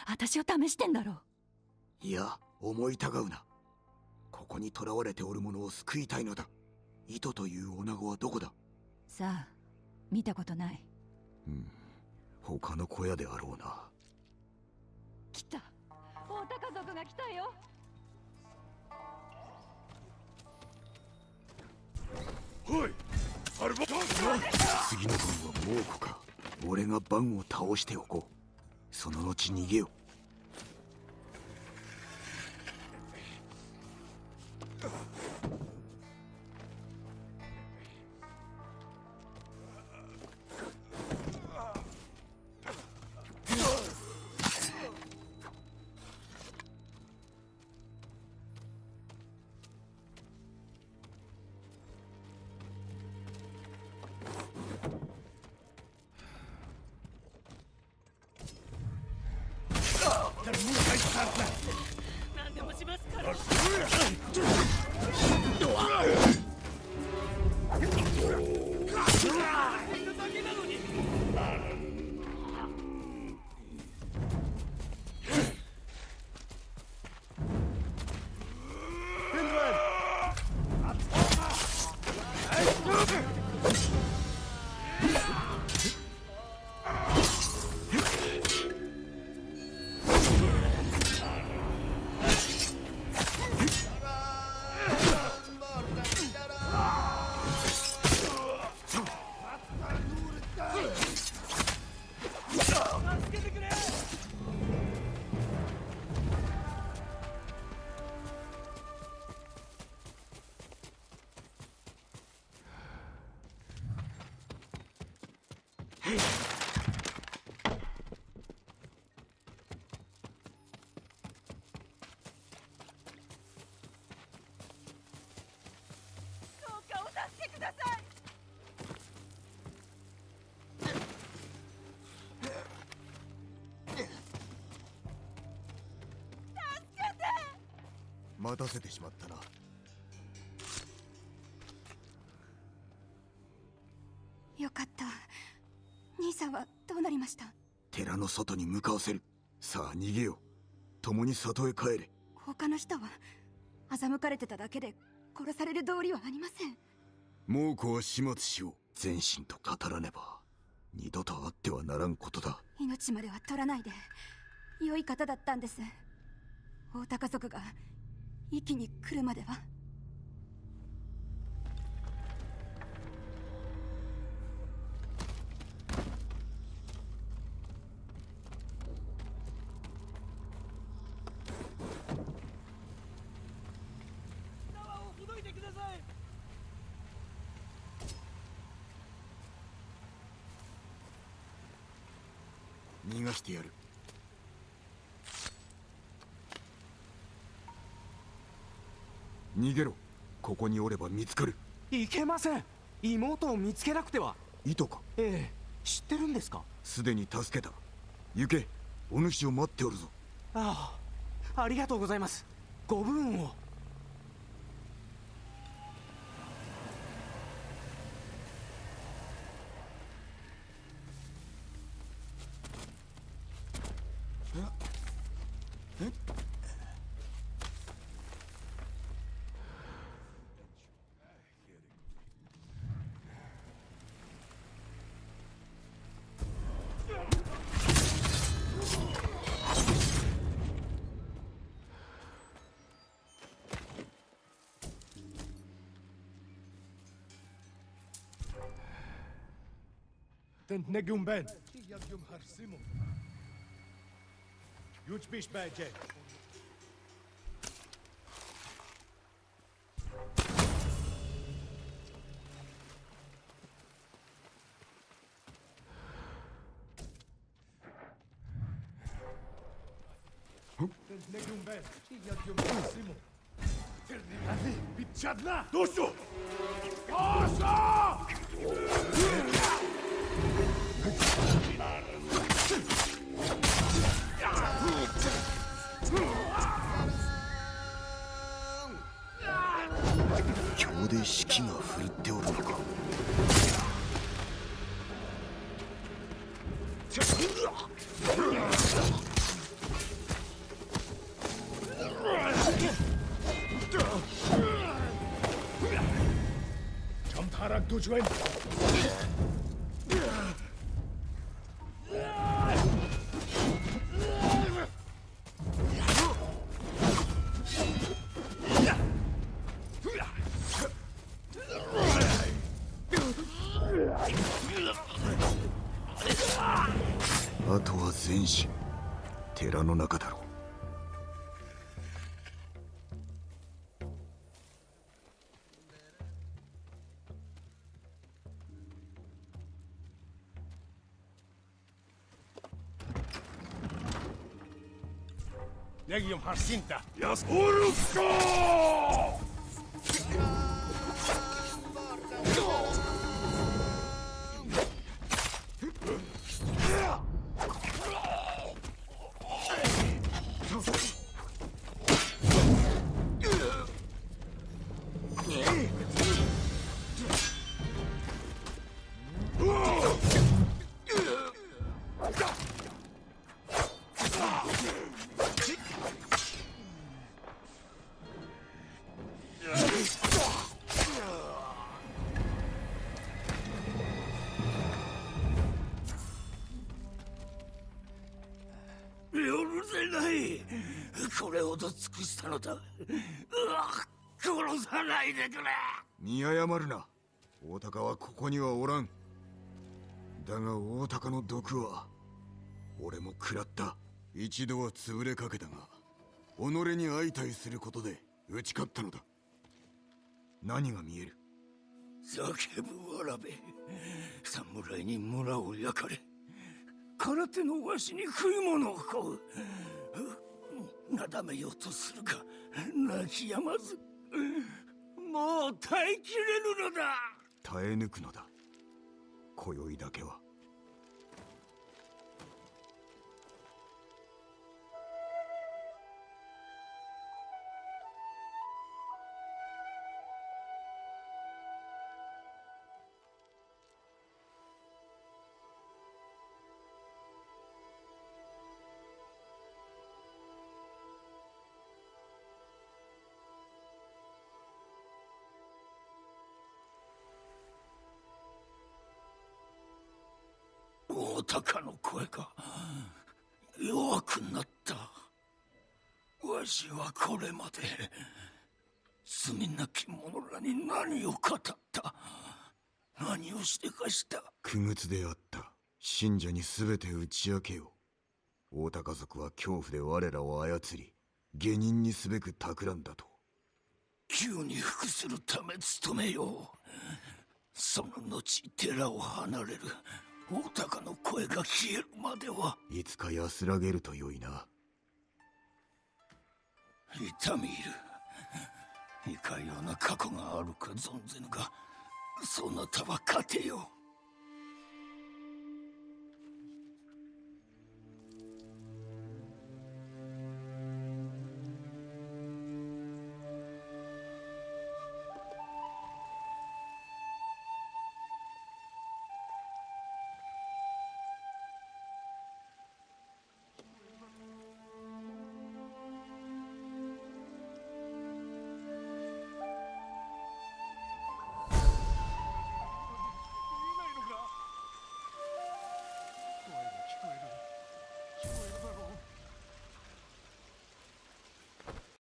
私を試してんだろう。 いや、思いたがうな。ここに囚われておる者を救いたいのだ。糸という女子はどこだ？ さあ、見たことない。 他の小屋であろうな。 来た。大田家族が来たよ。 おい、アルバトン。 次の番は猛虎か。俺が番を倒しておこう。その後逃げよ。 何でもしますから。 待たせてしまったな。 よかった。兄さんはどうなりました？ 寺の外に向かわせる。さあ逃げよう。共に里へ帰れ。 他の人は欺かれてただけで殺される道理はありません。 猛虎は始末しよう。全身と語らねば二度と会ってはならんことだ。 命までは取らないで。良い方だったんです。大田家族が一気に来るまでは。 縄をほどいてください。 逃がしてやる。逃げろ。ここにおれば見つかる。 いけません。妹を見つけなくては。 糸か？ ええ、知ってるんですか？ すでに助けた。行け。お主を待っておるぞ。 ああ、ありがとうございます。ご武運を。 تنتنجم بان يجم هرسمه يوج بيش باجي تنتنجم بان يجم هرسمه ترني هذه بتشادنا دوشو دوشو 今日で士気が振るっておるのか。 tujuan. あとは全士寺の中だろう。 Legium Harsinta. Jas Urusko! これほど尽くしたのだ。殺さないでくれ。 見誤るな。大高はここにはおらん。だが大高の毒は俺も食らった。一度は潰れかけたが己に相対することで打ち勝ったのだ。何が見える？ 叫ぶわらべ。侍に村を焼かれ、空手のわしに食い物を乞う。なだめようとするか、泣き止まず。もう耐えきれぬのだ。 耐え抜くのだ、今宵だけは。 大高の声が弱くなった。わしはこれまで罪なき者らに何を語った？何をしてかした？ 苦靴であった。信者に全て打ち明けよう。大高族は恐怖で我らを操り下忍にすべく企んだと。 急に服するため努めよう。その後寺を離れる。大高の声が消えるまでは。 いつか安らげるとよいな。 痛み入る。いかような過去があるか存ぜぬが、そなたは勝てよ。